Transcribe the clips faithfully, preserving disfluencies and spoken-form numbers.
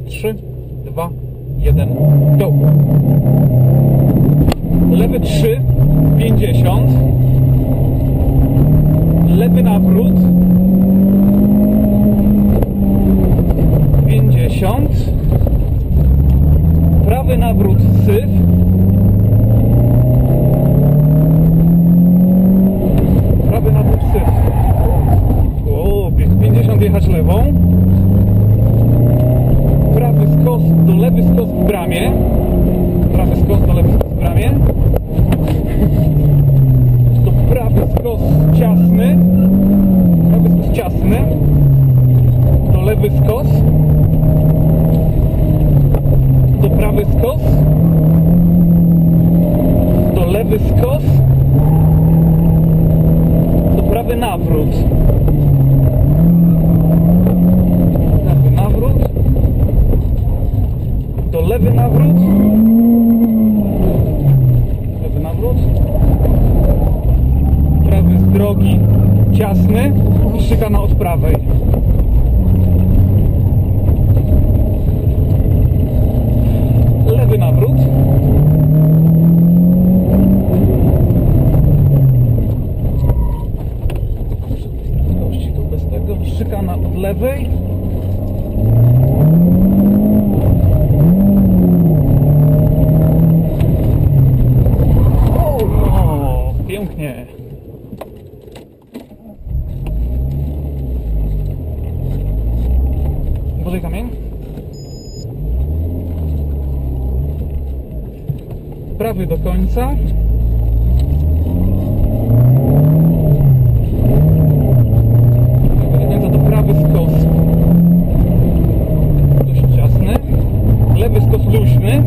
trzy, dwa, jeden, go! Lewy trzy, pięćdziesiąt. Lewy nawrót. pięćdziesiąt. Prawy nawrót syf. Prawy nawrót syf. O, pięćdziesiąt jechać lewą. Prawy skos do lewy skos w bramie. Prawy skos do lewy skos w bramie. Do prawy skos ciasny. Prawy skos ciasny. Do lewy skos. Do prawy skos. Do lewy skos. Do prawy nawrót. Prawy nawrót. Do lewy nawrót. Lewy nawrót. Prawy z drogi ciasny i szykana od prawej. Lewy nawrót. Tu bez tego. Szykana od lewej. O, pięknie. Bożej kamień. Prawy do końca. Prawy do prawy skos. Dość ciasny. Lewy skos luźny.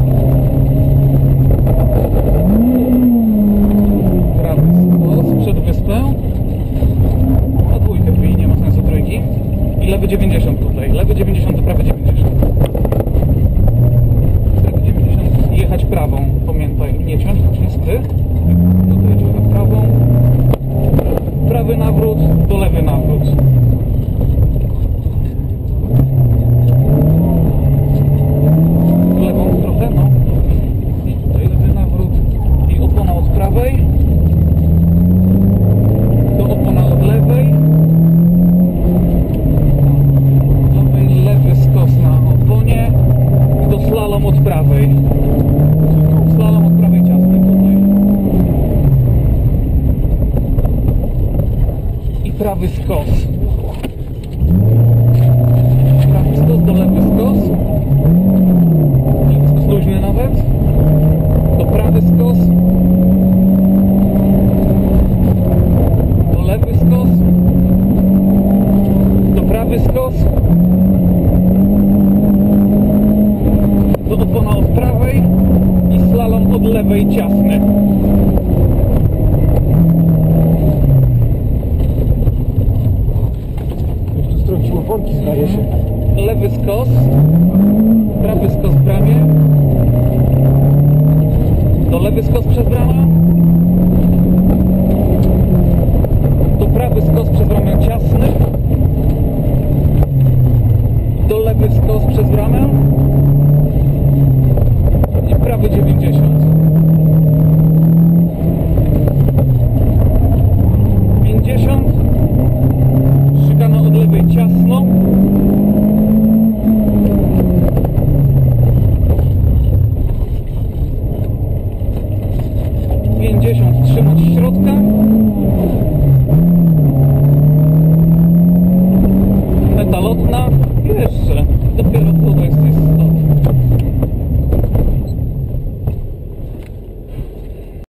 Prawy skos przed wyspę. Na dwójkę wbij, nie ma sensu trójki. I lewy dziewięćdziesiąt tutaj. Lewy dziewięćdziesiąt do prawy dziewięćdziesiąt. Jechać prawą, pamiętaj, nie ciąć, czysty. Tutaj trochę prawą. Prawy nawrót do lewy nawrót. Lewą trochę, no. I tutaj lewy nawrót. I opona od prawej. Do opona od lewej. Lewy, lewy skos na oponie. I do slalom od prawej. Slalom od prawej ciasnej tutaj. I prawy skos. Prawy skos do lewy skos. Lewy skos luźny nawet. Do prawy skos. Do lewy skos. Do prawy skos. Do opona od prawej. I slalom od lewej ciasny. Już tu straciło worki, zdaje się. Lewy skos. Prawy skos w bramie. Do lewy skos przez bramę. Do prawy skos przez bramę ciasny. Do lewy skos przez bramę.